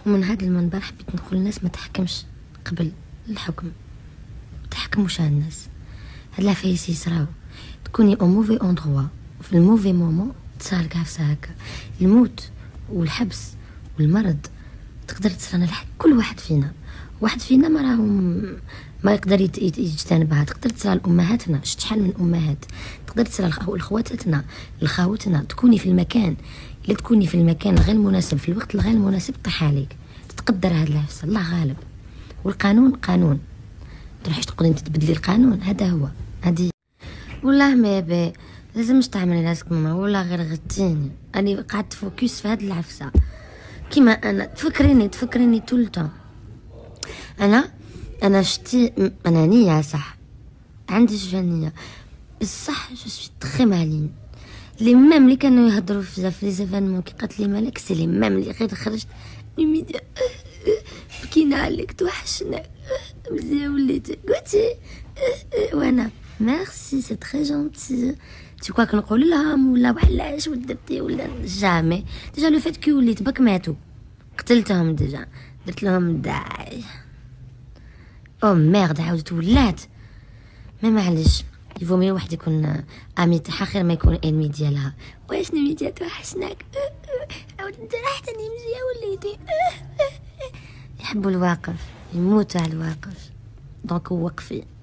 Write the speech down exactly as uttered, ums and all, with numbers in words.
ومن هذا المنبر حبيت نقول للناس ما تحكمش قبل الحكم، ما تحكموش على الناس. هاد العفايس يصراو تكوني او موفي اندروا في الموفي مومون تصار كاع في هكا. الموت والحبس والمرض تقدر تصرنا لحق كل واحد فينا. واحد فينا ما راهم ما يقدر يجتنبها. تقدر تصرا لامهاتنا، شحال من امهات تقدر تصرا لخواتاتنا لخاوتنا. تكوني في المكان الا تكوني في المكان غير مناسب في الوقت الغير مناسب طيح عليك. تتقدر هاد العفسه، الله غالب. والقانون قانون، تروحيش تقولي انت تبدلي القانون. هذا هو هادي. والله ما بي لازمش تعملي راسك ماما، ولا غير غتيني. انا قعدت فوكس في هاد العفسه كيما انا. تفكريني تفكريني طول. انا انا شتي انا نيه صح، عندي جنيه بصح جو سوي تري مالين. لي ميم اللي كانوا يهضروا في في لي زيفينمون كي قالت لي مالك، سي لي ميم اللي غير خرجت الميديا بكينا عليك توحشنا مزيان وليتي قلتي وانا ميرسي سي تري جونتي. تي كوا كنقول لهم ولا وعلاش ودرتي ولا جامي. ديجا لو فات كي وليت باك ماتوا قتلتهم ديجا، درت لهم داعي. او ميرد عاودت ولات. ما معليش يفومي واحد يكون امي تاعها خير ما يكون انمي ديالها. واش نميتي توحشناك عاود انت راحتني مزيان وليتي. يحبوا الواقف، يموتوا على الواقف. دونك وقفي.